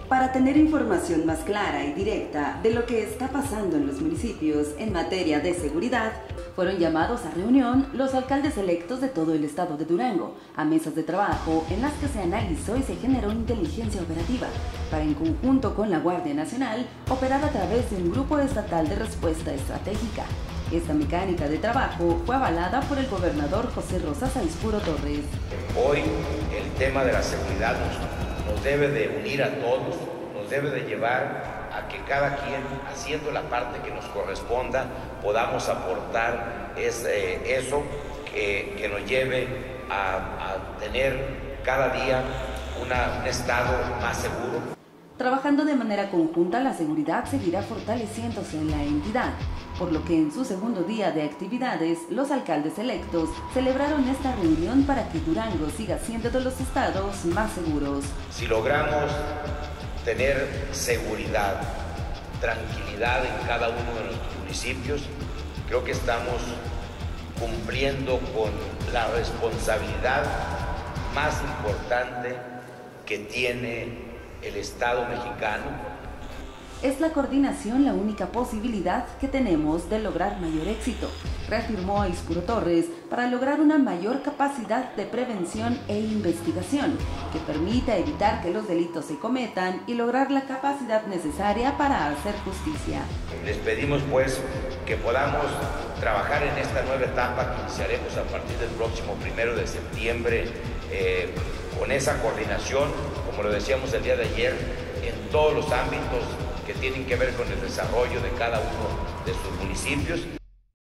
Para tener información más clara y directa de lo que está pasando en los municipios en materia de seguridad, fueron llamados a reunión los alcaldes electos de todo el estado de Durango, a mesas de trabajo en las que se analizó y se generó inteligencia operativa, para en conjunto con la Guardia Nacional operar a través de un grupo estatal de respuesta estratégica. Esta mecánica de trabajo fue avalada por el gobernador José Rosa Sainzpuro Torres. Hoy el tema de la seguridad nos debe de unir a todos, nos debe de llevar a que cada quien, haciendo la parte que nos corresponda, podamos aportar eso que nos lleve a tener cada día un estado más seguro. Trabajando de manera conjunta, la seguridad seguirá fortaleciéndose en la entidad, por lo que en su segundo día de actividades, los alcaldes electos celebraron esta reunión para que Durango siga siendo de los estados más seguros. Si logramos tener seguridad, tranquilidad en cada uno de nuestros municipios, creo que estamos cumpliendo con la responsabilidad más importante que tiene el Estado mexicano. Es la coordinación la única posibilidad que tenemos de lograr mayor éxito, reafirmó Sainzpuro Torres, para lograr una mayor capacidad de prevención e investigación que permita evitar que los delitos se cometan y lograr la capacidad necesaria para hacer justicia. Les pedimos pues que podamos trabajar en esta nueva etapa que iniciaremos a partir del próximo 1 de septiembre con esa coordinación, como lo decíamos el día de ayer, en todos los ámbitos que tienen que ver con el desarrollo de cada uno de sus municipios.